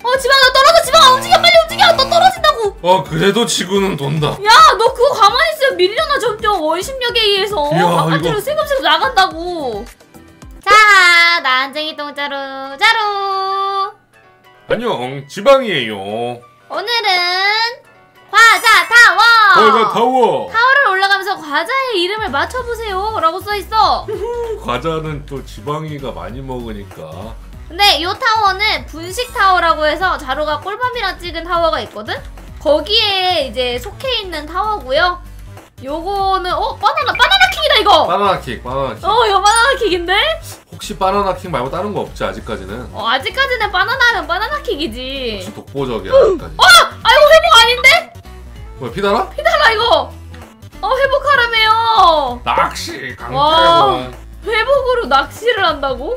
지방아 너 떨어져. 지방아 움직여 빨리 움직여. 너 떨어진다고. 그래도 지구는 돈다. 야 너 그거 가만히 있으면 밀려나 점점 원심력에 의해서. 바깥으로 이거... 슬금슬금 나간다고. 자 난쟁이 똥자루 자루. 안녕 지방이에요. 오늘은 과자 타워. 타워를 올라가면서 과자의 이름을 맞춰보세요 라고 써있어. 과자는 또 지방이가 많이 먹으니까. 근데 이 타워는 분식 타워라고 해서 자루가 꿀밤이랑 찍은 타워가 있거든? 거기에 이제 속해 있는 타워고요. 요거는 바나나킥이다 이거. 바나나킥. 이거 바나나킥인데? 혹시 바나나킥 말고 다른 거 없지 아직까지는? 아직까지는 바나나는 바나나킥이지. 역시 독보적이야 아직까지. 이거 회복 아닌데? 뭐야 피달아? 피달아 이거. 회복하라며요. 낚시 강태공. 회복으로 낚시를 한다고?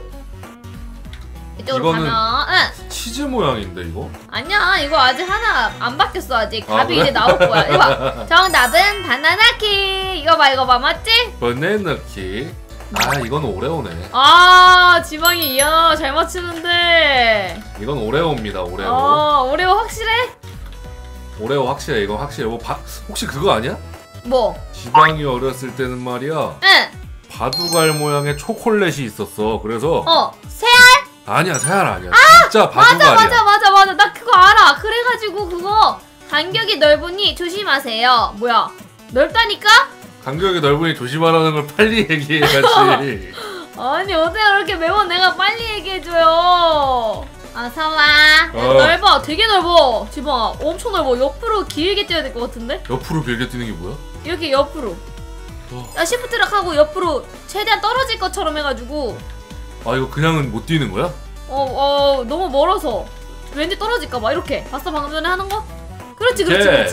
이쪽으로 이거는 가면 치즈 모양인데 이거? 아니야 이거 아직 하나 안 바뀌었어. 아직 답이 그래? 이제 나올 거야. 이거 봐. 정답은 바나나킥. 이거 봐 맞지? 바나나킥. 이건 오레오네. 지방이 이야 잘 맞추는데. 이건 오레오입니다. 오레오. 오레오 확실해? 오레오 확실해. 이거 확실해. 혹시 그거 아니야? 뭐? 지방이 어렸을 때는 말이야. 응. 바둑알 모양의 초콜릿이 있었어. 그래서 새알? 아니야 새알 아니야. 진짜 바둑알이야. 맞아. 나 그거 알아. 그래가지고 그거 간격이 넓으니 조심하세요. 뭐야? 넓다니까? 간격이 넓으니 조심하라는 걸 빨리 얘기해야지. 아니 어떻게 그렇게 매번 내가 빨리 얘기해줘요. 어서와. 넓어. 되게 넓어. 지방아 엄청 넓어. 옆으로 길게 뛰어야 될 것 같은데? 옆으로 길게 뛰는 게 뭐야? 이렇게 옆으로. 시프트락 하고 옆으로 최대한 떨어질 것처럼 해가지고. 이거 그냥은 못 뛰는 거야? 너무 멀어서 왠지 떨어질까봐. 이렇게 봤어 방금 전에 하는 거? 그렇지.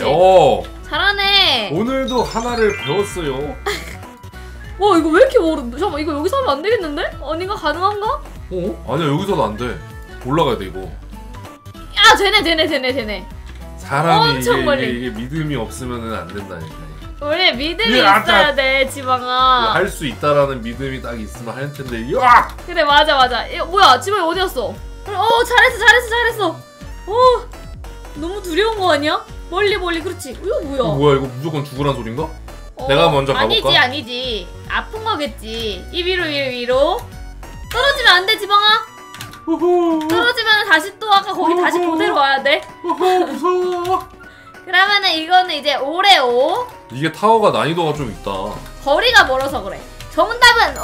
잘하네. 오늘도 하나를 배웠어요. 이거 왜 이렇게 멀어? 잠깐만 이거 여기서 하면 안 되겠는데? 아닌가? 가능한가? 아니야 여기서도 안 돼. 올라가야 돼 이거. 야 되네. 사람이 엄청 멀리. 이게 믿음이 없으면은 안 된다니까. 원래 믿음이 있어야 돼 지방아. 할 수 있다라는 믿음이 딱 있으면 할 텐데. 그래 맞아. 뭐야 지방이 어디였어? 잘했어. 너무 두려운 거 아니야? 멀리 그렇지. 이거 뭐야? 이거 무조건 죽으란 소린가? 내가 먼저 가볼까? 아니지. 아픈 거겠지. 이 위로. 떨어지면 안 돼 지방아. 떨어지면 다시 또 아까 거기 다시 그대로 와야 돼. 무서워. 그러면은 이거는 이제 오레오. 이게 타워가 난이도가 좀 있다. 거리가 멀어서 그래. 정답은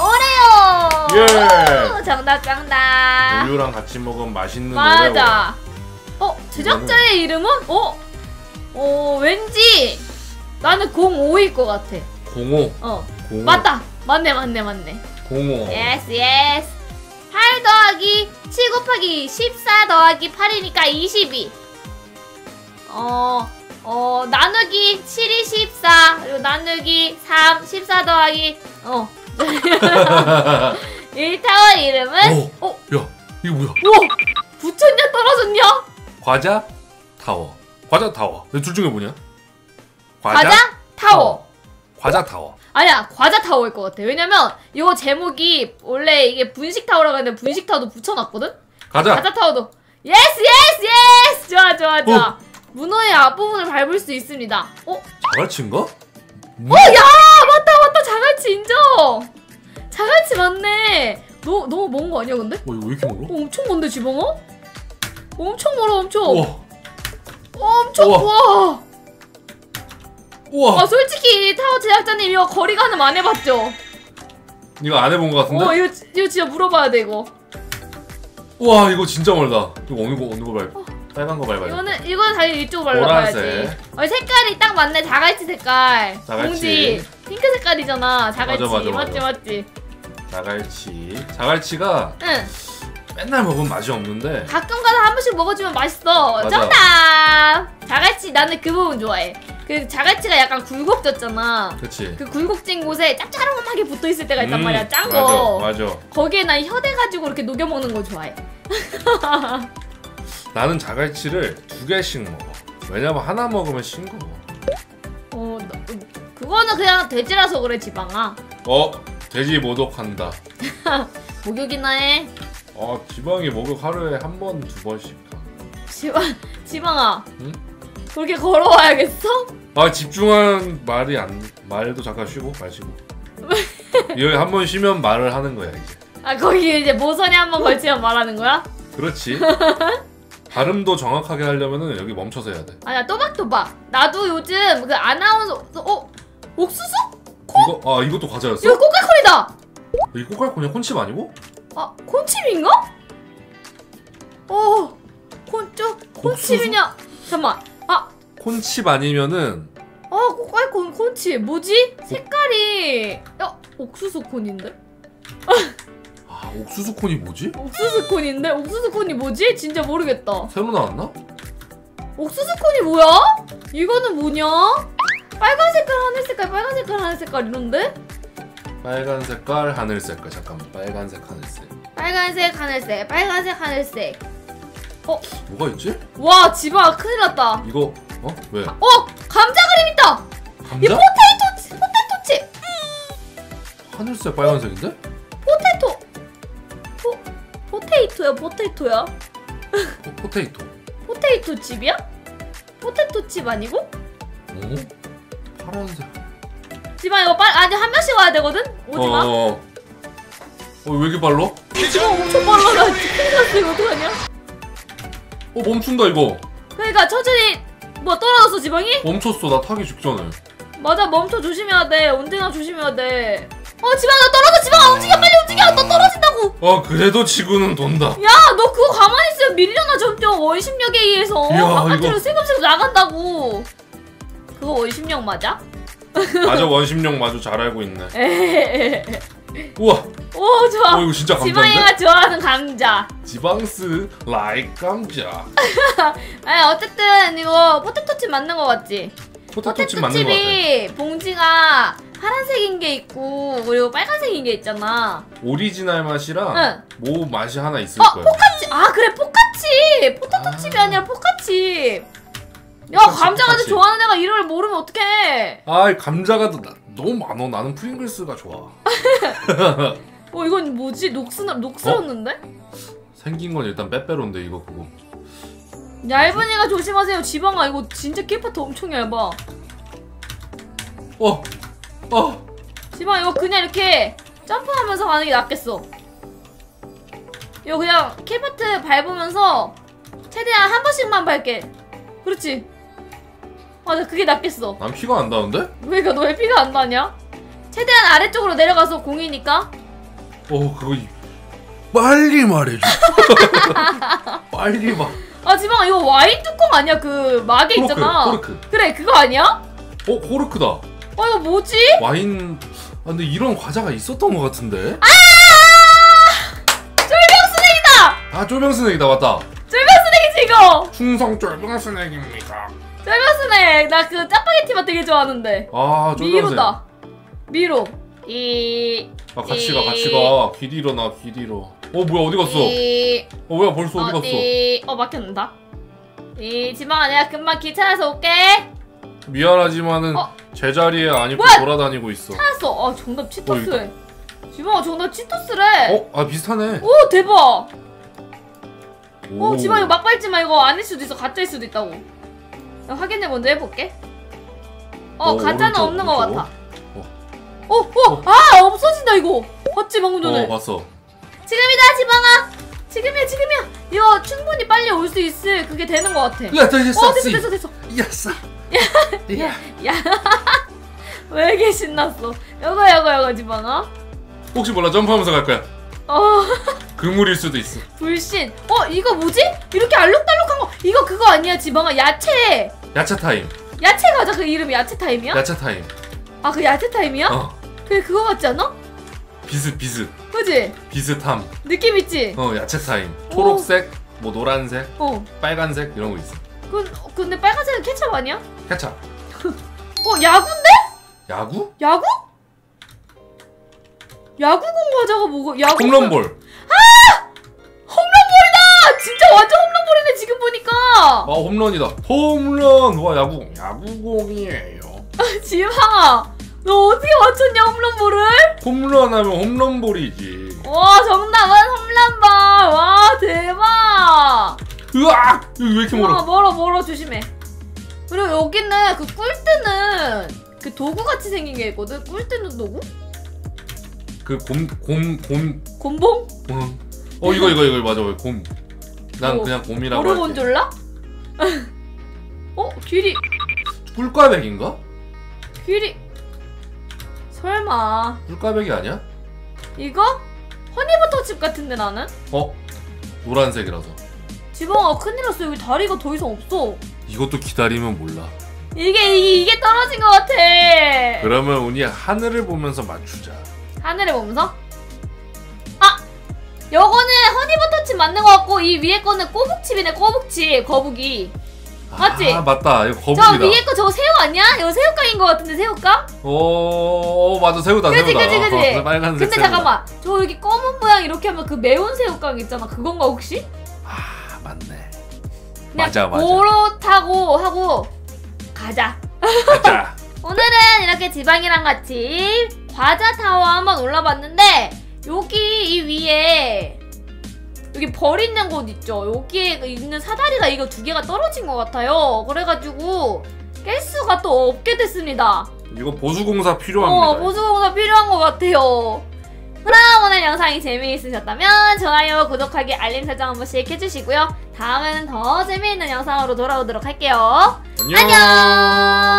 오레오. 정답. 우유랑 같이 먹으면 맛있는 맞아. 제작자의 이름은? 왠지 나는 05일 것 같아. 05? 05. 맞다. 맞네. 05. 예스. 8 더하기 7 곱하기 14 더하기 8이니까 22. 나누기 7이 14. 그리고 나누기 3 14 더하기 1타워 이름은? 야 이거 뭐야? 붙였냐 떨어졌냐? 과자 타워. 둘 중에 뭐냐? 과자 타워. 과자 타워. 아니야 과자 타워일 것 같아. 왜냐면 이거 제목이 원래 이게 분식 타워라고 했는데 분식 타워도 붙여놨거든? 과자 타워도. 예스. 좋아. 문어의 앞부분을 밟을 수 있습니다. 자갈치인가? 야 맞다 자갈치 인정. 자갈치 맞네. 너무 먼 거 아니야 근데? 이거 왜 이렇게 멀어? 엄청 먼데 지방아? 엄청 멀어 엄청. 우와. 솔직히 타워 제작자님 이거 거리 가늠 안 해봤죠? 이거 안 해본 거 같은데? 이거 진짜 물어봐야 돼 이거. 우와 이거 진짜 멀다. 이거 어느 거 밟아? 빨간 거 밟아야 돼. 이거는 당연히 이쪽 밟아야지. 색깔이 딱 맞네. 자갈치 색깔. 봉지 핑크 색깔이잖아. 자갈치. 맞지. 자갈치가 맨날 먹으면 맛이 없는데 가끔가다 한 번씩 먹어주면 맛있어. 맞아. 정답. 자갈치 나는 그 부분 좋아해. 그 자갈치가 약간 굴곡졌잖아. 그치. 그 굴곡진 곳에 짭짤하게 붙어있을 때가 있단 말이야. 짠 거. 맞아. 거기에 난 혀대 가지고 이렇게 녹여 먹는 거 좋아해. 나는 자갈치를 2개씩 먹어. 왜냐면 하나 먹으면 싱거워. 그거는 그냥 돼지라서 그래 지방아. 돼지 모독한다. 목욕이나 해. 지방이 목욕 하루에 1번, 2번씩 가. 지방아. 응? 그렇게 걸어와야겠어? 아 집중한 말도 잠깐 쉬고 말 쉬고. 여기 한번 쉬면 말을 하는 거야 이제. 아 거기 이제 모서리 한번 걸치면 말하는 거야? 그렇지. 발음도 정확하게 하려면은 여기 멈춰서 해야 돼. 아니야 또박또박. 나도 요즘 그 아나운서 옥수수? 이거 이것도 과자였어? 이거 꼬깔콜이다. 이 꼬깔콘이야? 콘칩 아니고? 아 콘칩인가? 콘칩이냐? 잠깐만. 콘칩 아니면은 꼬깔콘 콘칩 뭐지? 색깔이 옥수수 콘인데? 옥수수 콘이 뭐지? 옥수수 콘인데? 옥수수 콘이 뭐지? 진짜 모르겠다. 새로 나왔나? 옥수수 콘이 뭐야? 이거는 뭐냐? 빨간 색깔 하늘 색깔 빨간 색깔 하늘 색깔 이런데? 빨간 색깔 하늘 색깔. 잠깐만. 빨간색 하늘색. 빨간색 하늘색 빨간색 하늘색. 뭐가 있지? 와 지방아 큰일 났다. 이거 왜? 감자 그림 있다. 감자? 이 포테이토칩. 하늘색 빨간색인데? 포테이토야. 포테이토. 포테이토 칩이야? 포테토 칩 아니고? 파란색. 지방 이거 아직 한 명씩 와야 되거든? 오지마. 왜 이렇게 빨라? 엄청 빨라. 나 큰일 났어. 이거 어떡하냐? 멈춘다 이거. 그러니까 천천히 떨어졌어 지방이? 멈췄어. 나 타기 직전에. 맞아 멈춰 조심해야 돼. 언제나 조심해야 돼. 지방 나 떨어져. 지방 움직여 빨리 움직여. 너 떨어진다고. 그래도 지구는 돈다. 야 너 그거 가만히 있으면 밀려나 점점 원심력에 의해서 바깥으로 이거... 슬금슬금 나간다고. 그거 원심력 맞아? 맞아 원심력 맞아. 잘 알고 있네. 에헤헤헤. 우와. 오 좋아. 이거 진짜 감자인데? 지방이가 좋아하는 감자. 지방스 라이크 감자. 아니 어쨌든 이거 포테토칩 맞는 거 같지? 포테토칩 맞는 거 같아. 봉지가 파란색인 게 있고 그리고 빨간색인 게 있잖아. 오리지널 맛이랑 뭐 맛이 하나 있을 거야. 포카칩. 그래 포카칩. 포테토칩이 아니라 포카칩. 야 감자가 좋아하는 애가 이름을 모르면 어떡해. 감자가 너무 많어. 나는 프링글스가 좋아. 이건 뭐지? 녹슬었는데? 생긴 건 일단 빼빼로인데 이거 그거. 얇은 애가 조심하세요. 지방아 이거 진짜 깨파트 엄청 얇아. 지방 이거 그냥 이렇게 점프하면서 가는 게 낫겠어. 이거 그냥 킬파트 밟으면서 최대한 한 번씩만 밟게. 그렇지. 맞아 그게 낫겠어. 난 피가 안 나는데? 그러니까 너 왜 피가 안 나냐? 최대한 아래쪽으로 내려가서 공이니까. 그거 빨리 말해줘. 빨리 말. 지방아 이거 와인 뚜껑 아니야? 그 막에 있잖아. 코르크. 그래 그거 아니야? 코르크다. 이거 뭐지? 와인. 근데 이런 과자가 있었던 것 같은데? 쫄병스낵이다! 쫄병스낵이다 맞다. 쫄병스낵이지 이거! 충성 쫄병스낵입니다. 쫄병스낵 나 그 짜파게티 맛 되게 좋아하는데. 쫄병스낵. 미로다. 미로. 같이 가. 길 잃어. 뭐야 어디 갔어? 뭐야 벌써 어디 갔어? 막혔는다. 지방아 내가 금방 길 찾아서 올게. 미안하지만은 제자리에 안 있고 돌아다니고 있어. 찾았어. 정답 치토스래. 지방아 정답 치토스래. 비슷하네. 오 대박. 지방아 이거 막 밟지마. 이거 아닐 수도 있어. 가짜일 수도 있다고. 나 확인을 먼저 해볼게. 가짜는 없는 것 같아. 없어진다 이거. 봤지 방금 전에? 봤어. 지금이다 지방아. 지금이야. 이거 충분히 빨리 올 수 있을 그게 되는 것 같아. 야 됐어. 야싸. 야. 왜 이렇게 신났어? 여거 지방아. 혹시 몰라 점프하면서 갈 거야. 그물일 수도 있어. 불신. 이거 뭐지? 이렇게 알록달록한 거. 이거 그거 아니야 지방아? 야채 타임. 야채 과자 그 이름이 야채 타임이야? 야채 타임. 그 야채 타임이야? 그래 그거 같지 않아? 비슷. 그지? 비슷함. 느낌 있지? 야채 타임. 초록색, 뭐 노란색, 빨간색 이런 거 있어. 근데 빨간색은 케찹 아니야? 케찹. 야구인데? 야구? 야구공 과자가 뭐고? 홈런볼. 홈런볼이다! 진짜 완전 홈런볼이네 지금 보니까. 홈런이다. 홈런. 와 야구공이에요. 지방아 너 어떻게 맞췄냐 홈런볼을? 홈런하면 홈런볼이지. 와 정답은 홈런볼. 와 대박. 으악! 여기 왜 이렇게 멀어? 멀어 조심해. 그리고 여기는 그 꿀뜨는 그 도구 같이 생긴 게 있거든. 꿀뜨는 도구? 그 곰봉? 응. 이거 맞아. 곰. 난 그냥 곰이라고 할게. 오르곤졸라? 귀리. 꿀꽈배기인가? 귀리. 설마. 꿀꽈배기 아니야? 이거? 허니버터칩 같은데 나는? 노란색이라서. 지방아 큰일 났어. 여기 다리가 더 이상 없어. 이것도 기다리면 몰라. 이게 떨어진 것 같아. 그러면 우리 하늘을 보면서 맞추자. 하늘을 보면서? 요거는 허니버터칩 맞는 것 같고 이 위에 거는 꼬북칩이네. 꼬북칩. 거북이. 맞지? 맞다. 이거 거북이다. 저 위에 거 저거 새우 아니야? 이거 새우깡인 것 같은데 새우깡? 맞아. 새우다. 그치. 빨간색 근데 새우다. 잠깐만. 저 여기 검은 모양 이렇게 하면 그 매운 새우깡 있잖아. 그건가 혹시? 맞네. 맞아. 그렇다고 하고 가자. 오늘은 이렇게 지방이랑 같이 과자 타워 한번 올라봤는데 여기 이 위에 여기 벌 있는 곳 있죠? 여기에 있는 사다리가 이거 2개가 떨어진 것 같아요. 그래가지고 깰 수가 또 없게 됐습니다. 이거 보수공사 필요합니다. 보수공사 필요한 것 같아요. 그럼 오늘 영상이 재미있으셨다면 좋아요, 구독하기, 알림 설정 한 번씩 해주시고요. 다음에는 더 재미있는 영상으로 돌아오도록 할게요. 안녕.